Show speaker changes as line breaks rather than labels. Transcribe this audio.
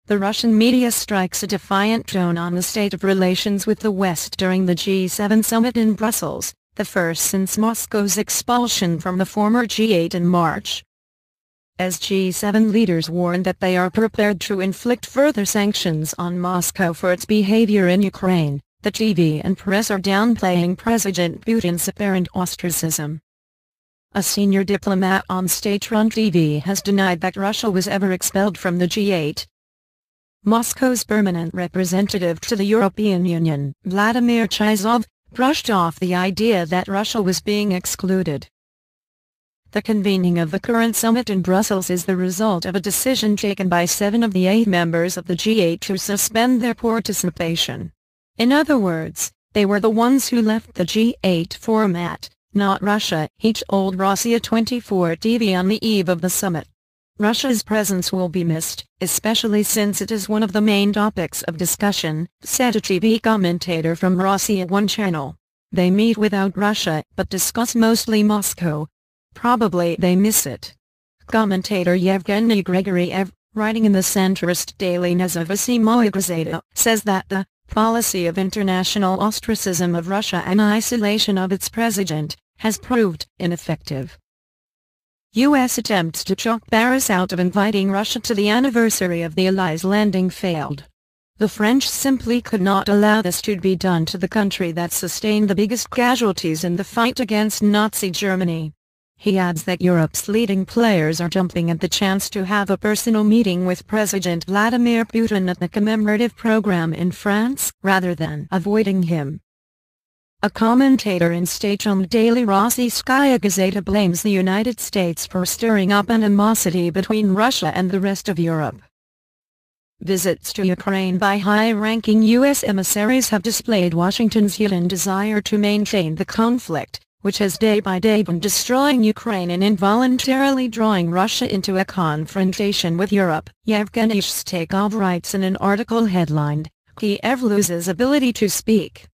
The Russian media strikes a defiant tone on the state of relations with the West during the G7 summit in Brussels, the first since Moscow's expulsion from the former G8 in March. As G7 leaders warn that they are prepared to inflict further sanctions on Moscow for its behavior in Ukraine, the TV and press are downplaying President Putin's apparent ostracism. A senior diplomat on state-run TV has denied that Russia was ever expelled from the G8. Moscow's permanent representative to the European Union, Vladimir Chizov, brushed off the idea that Russia was being excluded. The convening of the current summit in Brussels is the result of a decision taken by 7 of the 8 members of the G8 to suspend their participation. In other words, they were the ones who left the G8 format, not Russia, he told Rossiya 24 TV on the eve of the summit. Russia's presence will be missed, especially since it is one of the main topics of discussion, said a TV commentator from Rossiya 1 channel. They meet without Russia but discuss mostly Moscow. Probably they miss it. Commentator Yevgeny Grigoriev, writing in the centrist daily Nezavisimoy Gazeta, says that the policy of international ostracism of Russia and isolation of its president has proved ineffective. U.S. attempts to talk Paris out of inviting Russia to the anniversary of the Allies' landing failed. The French simply could not allow this to be done to the country that sustained the biggest casualties in the fight against Nazi Germany. He adds that Europe's leading players are jumping at the chance to have a personal meeting with President Vladimir Putin at the commemorative program in France, rather than avoiding him. A commentator in state-owned daily Rossiyskaya Gazeta blames the United States for stirring up animosity between Russia and the rest of Europe. Visits to Ukraine by high-ranking U.S. emissaries have displayed Washington's hidden desire to maintain the conflict, which has day by day been destroying Ukraine and involuntarily drawing Russia into a confrontation with Europe, Yevgeny Shstakov writes in an article headlined, "Kiev loses ability to speak."